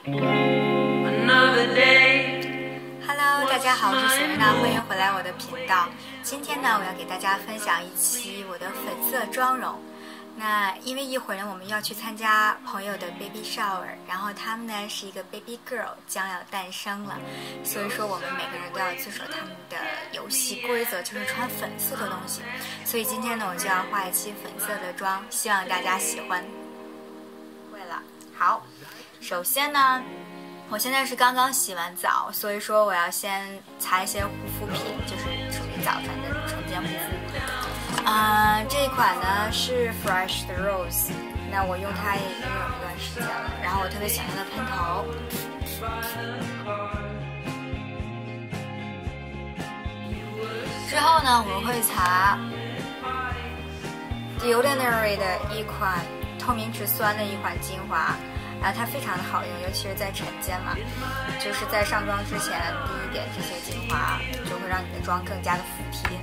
Hello， 大家好，我是雪瑞娜，欢迎回来我的频道。今天呢，我要给大家分享一期我的粉色妆容。那因为一会儿呢，我们要去参加朋友的 baby shower， 然后他们呢是一个 baby girl， 将要诞生了，所以说我们每个人都要遵守他们的游戏规则，就是穿粉色的东西。所以今天呢，我就要画一期粉色的妆，希望大家喜欢。会了，好，首先呢，我现在是刚刚洗完澡，所以说我要先擦一些护肤品，就是属于早晨的晨间护肤。这一款呢是 Fresh 的 Rose， 那我用它也已经有一段时间了，然后我特别想要的喷头。之后呢，我会擦 The Ordinary 的一款透明质酸的一款精华。它非常的好用，尤其是在晨间嘛，就是在上妆之前滴一点这些精华，就会让你的妆更加的服帖。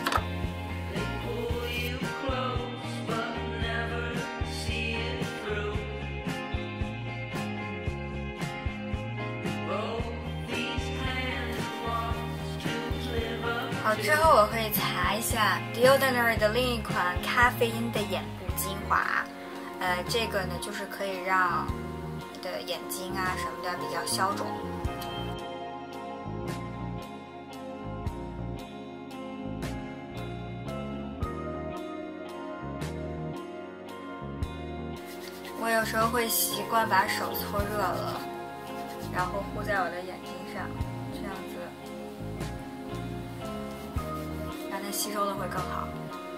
好，之后我会擦一下 The Ordinary 的另一款咖啡因的眼部精华。这个呢，就是可以让你的眼睛啊什么的比较消肿。我有时候会习惯把手搓热了，然后糊在我的眼睛上，这样子让它吸收的会更好。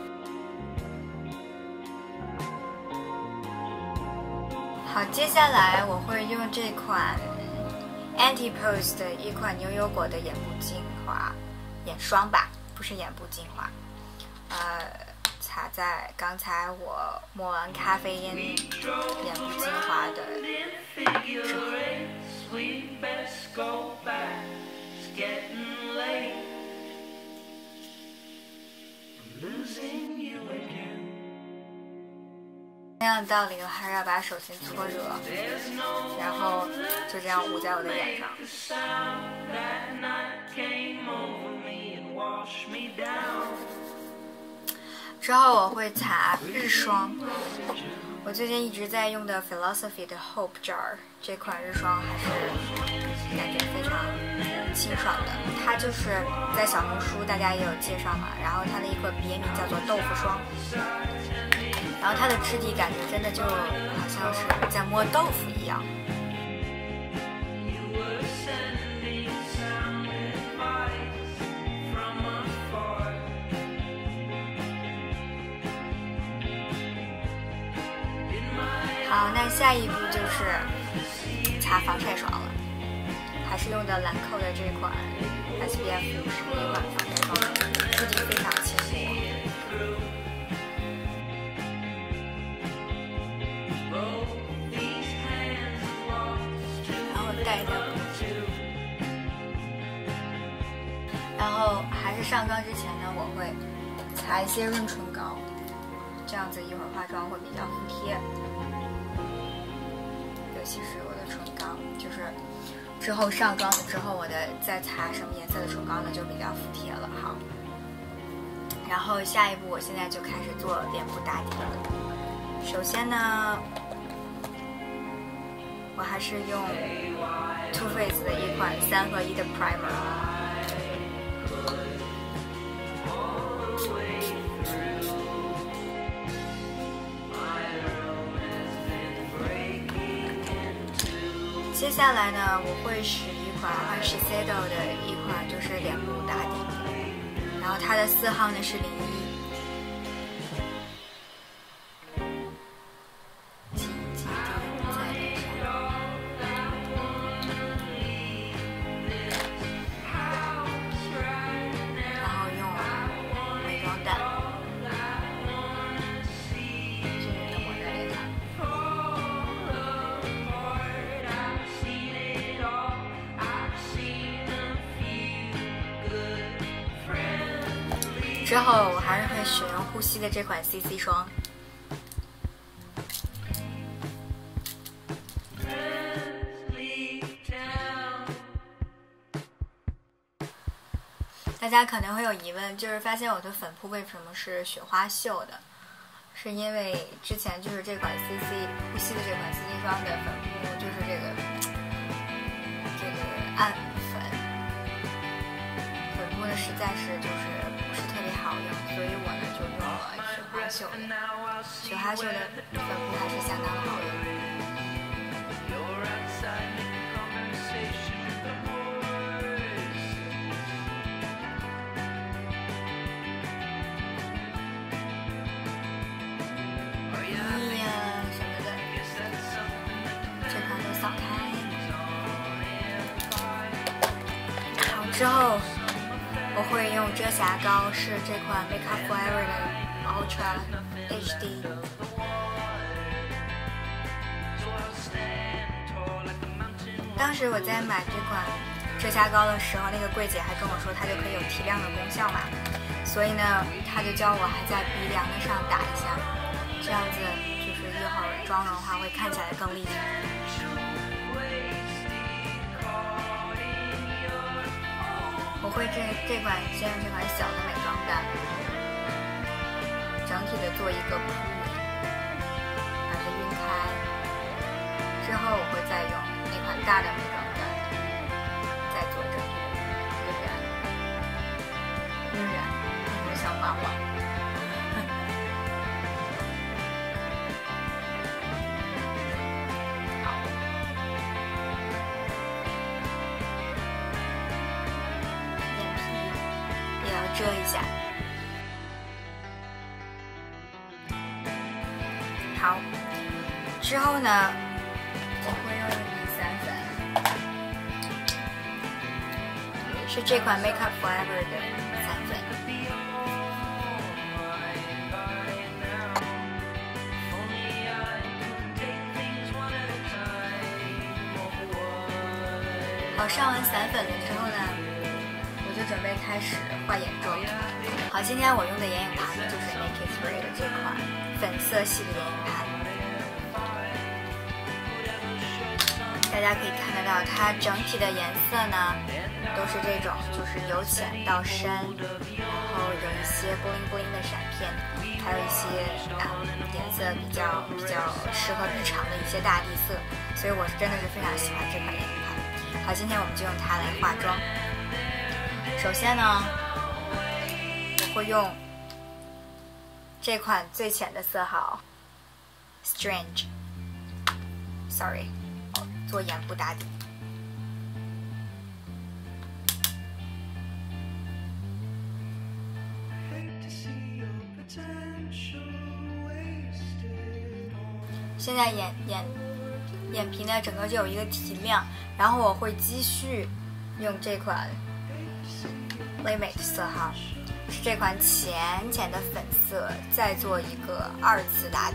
好，接下来我会用这款 Antipose 的一款牛油果的眼部精华，眼霜吧，不是眼部精华。擦在刚才我抹完咖啡因眼部精华的之后。同样的道理，我还是要把手先搓热，然后就这样捂在我的眼上。之后我会擦日霜，我最近一直在用的 Philosophy 的 Hope Jar 这款日霜还是感觉非常清爽的。它就是在小红书大家也有介绍嘛，然后它的一个别名叫做豆腐霜。然后它的质地感觉真的就好像是在摸豆腐一样。好，那下一步就是擦防晒霜了，还是用的兰蔻的这款 SPF 51款防晒霜，质地非常轻薄。然后还是上妆之前呢，我会擦一些润唇膏，这样子一会儿化妆会比较服帖。尤其是我的唇膏，就是之后上妆了之后，我的再擦什么颜色的唇膏呢，就比较服帖了。好，然后下一步我现在就开始做脸部打底了。首先呢，我还是用 Too Faced 的一款3合1的 Primer。接下来呢，我会使一款Shiseido 的一款就是脸部打底，然后它的4号呢是01。之后我还是会使用护烯的这款 CC 霜。 家可能会有疑问，就是发现我的粉扑为什么是雪花秀的？是因为之前就是这款 CC 呼吸的这款 CC 霜的粉扑，就是这个暗粉扑呢，实在是就是不是特别好用，所以我呢就用了雪花秀的。雪花秀的粉扑还是相当好用。之后我会用遮瑕膏，是这款 Make Up Forever 的 Ultra HD。当时我在买这款遮瑕膏的时候，那个柜姐还跟我说它就可以有提亮的功效嘛，所以呢，她就教我还在鼻梁的上打一下，这样子就是一会儿妆容的话会看起来更立体。我会这款先用这款小的美妆蛋，整体的做一个铺，把它晕开。之后我会再用那款大的美妆蛋，再做整体的晕染，有点像娃娃。遮一下，好。之后呢，我会用一滴散粉，是这款 Make Up Forever 的散粉。好，上完散粉了之后呢，我就准备开始画眼妆。好，今天我用的眼影盘就是 Naked 3的这款粉色系的眼影盘。大家可以看得到，它整体的颜色呢都是这种，就是由浅到深，然后有一些 bling bling 的闪片，还有一些颜色比较适合日常的一些大地色，所以我真的是非常喜欢这款眼影盘。好，今天我们就用它来化妆。首先呢，我会用这款最浅的色号 Strange，Sorry， 做眼部打底。现在眼皮呢整个就有一个提亮，然后我会继续用这款 Limit 色号，是这款浅浅的粉色，再做一个2次打底。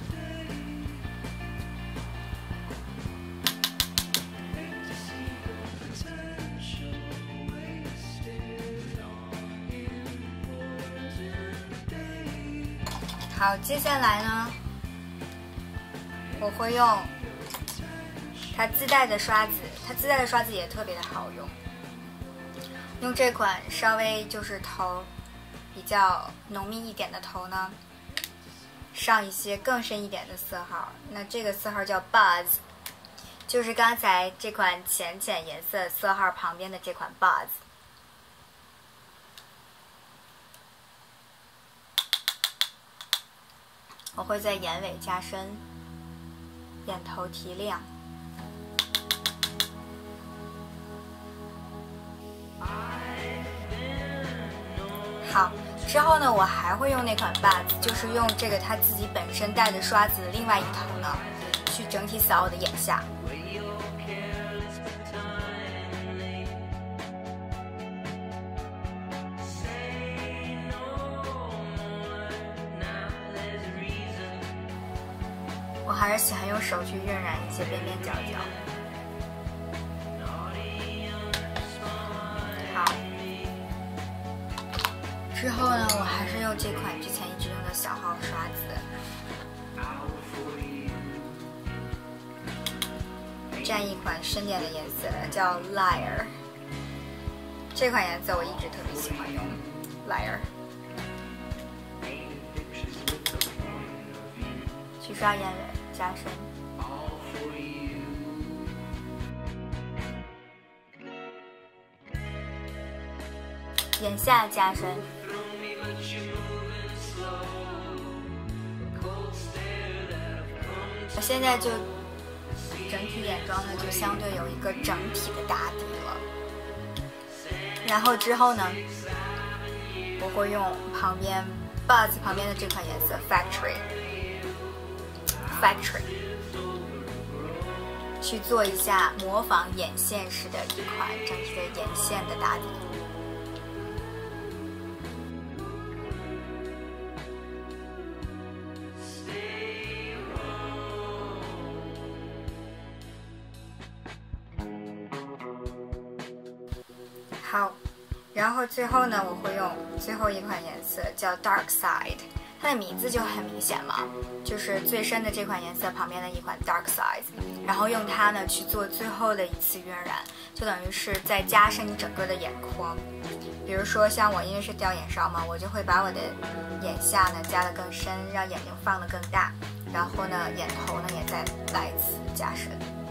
好，接下来呢，我会用它自带的刷子，它自带的刷子也特别的好用。用这款稍微就是头比较浓密一点的头呢，上一些更深一点的色号。那这个色号叫 Buzz， 就是刚才这款浅颜色色号旁边的这款 Buzz。我会在眼尾加深，眼头提亮。好，之后呢，我还会用那款 Buzz， 就是用这个它自己本身带的刷子的另外一头呢，去整体扫我的眼下。我还是喜欢用手去晕染一些边边角角。好，之后呢，我还是用这款之前一直用的小号刷子，蘸一款深点的颜色，叫 Liar。 这款颜色我一直特别喜欢用 Liar。去刷眼尾加深。眼下加深。我现在就整体眼妆呢，就相对有一个整体的打底了。然后之后呢，我会用旁边 Buzz 旁边的这款颜色 Factory 去做一下模仿眼线式的一款整体的眼线的打底。好，然后最后呢，我会用最后一款颜色叫 Dark Side， 它的名字就很明显嘛，就是最深的这款颜色旁边的一款 Dark Side， 然后用它呢去做最后的一次晕染，就等于是在加深你整个的眼眶。比如说像我因为是掉眼梢嘛，我就会把我的眼下呢加得更深，让眼睛放得更大，然后呢眼头呢也再来一次加深。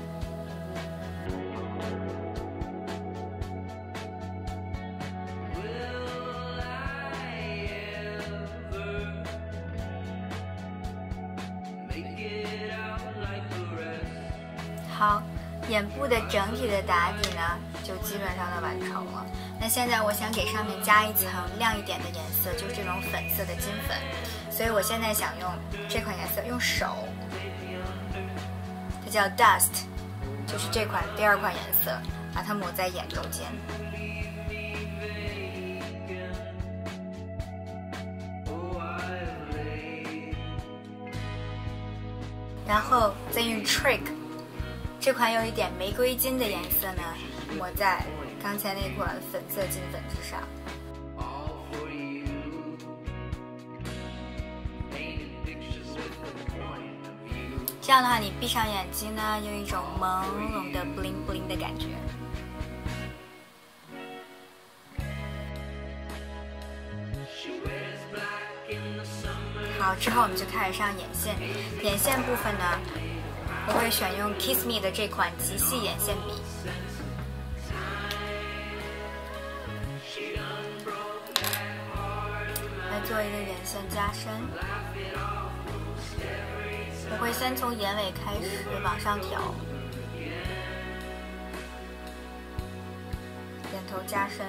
好，眼部的整体的打底呢，就基本上都完成了。那现在我想给上面加一层亮一点的颜色，就是这种粉色的金粉。所以我现在想用这款颜色，用手，它叫 Dust， 就是这款第二款颜色，把它抹在眼中间。然后再用 Trick。这款有一点玫瑰金的颜色呢，抹在刚才那款粉色金粉之上。这样的话，你闭上眼睛呢，有一种朦胧的 bling bling 的感觉。好，之后我们就开始上眼线。眼线部分呢，我会选用 Kiss Me 的这款极细眼线笔，来做一个眼线加深。我会先从眼尾开始往上调，眼头加深。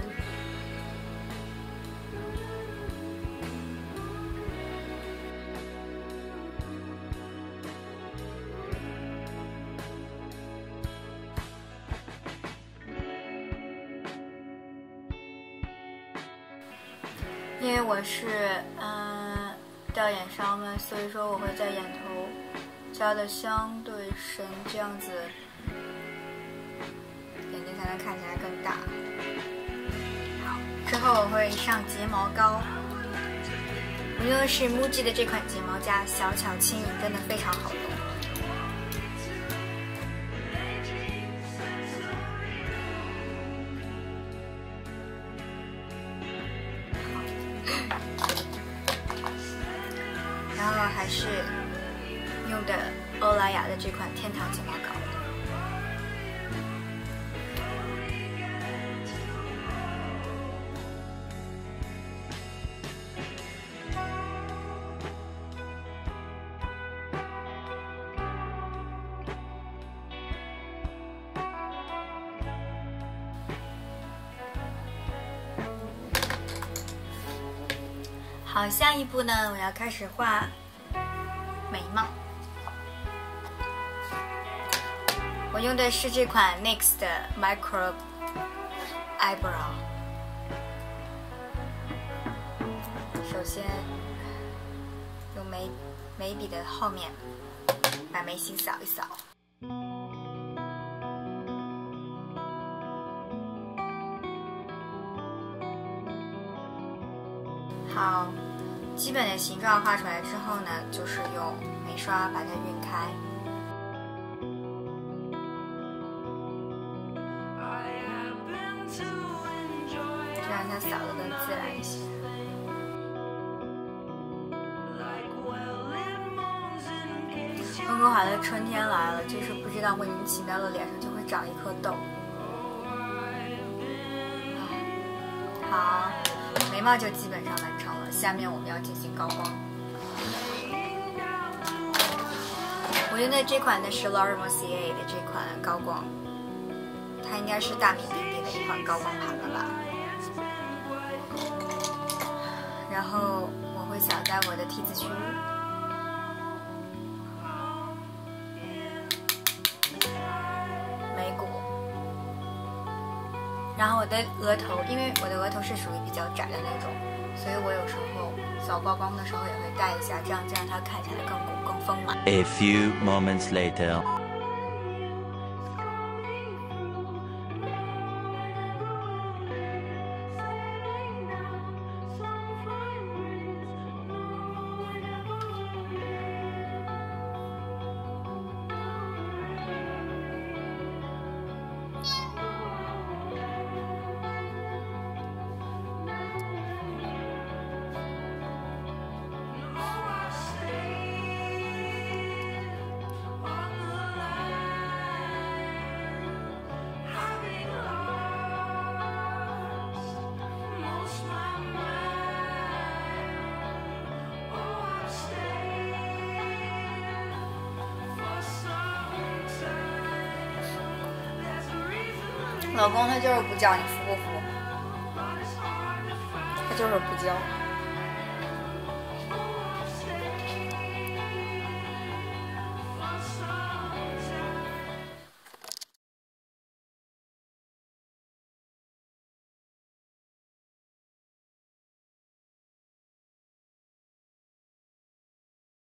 因为我是掉眼梢嘛，所以说我会在眼头加的相对深，这样子眼睛才能看起来更大。好，之后我会上睫毛膏，我用的是 MUJI 的这款睫毛夹，小巧轻盈，真的非常好用。然后还是用的欧莱雅的这款天堂睫毛膏。好，下一步呢，我要开始画眉毛。我用的是这款 NYX 的 Micro Eyebrow。首先用眉笔的后面把眉心扫一扫。好，基本的形状画出来之后呢，就是用眉刷把它晕开。 让它扫得更自然一些。温哥华的春天来了，就是不知道莫名其妙的脸上就会长一颗痘。好，眉毛就基本上完成了，下面我们要进行高光。我用的这款呢是 Laura Mercier 的这款高光，它应该是大名鼎鼎的一款高光盘了吧。然后我会扫在我的 T 字区。然后我的额头，因为我的额头是属于比较窄的那种，所以我有时候扫高光的时候也会带一下，这样它看起来更鼓、更丰满。 A few moments later. 老公他就是不叫你服不服，他就是不叫。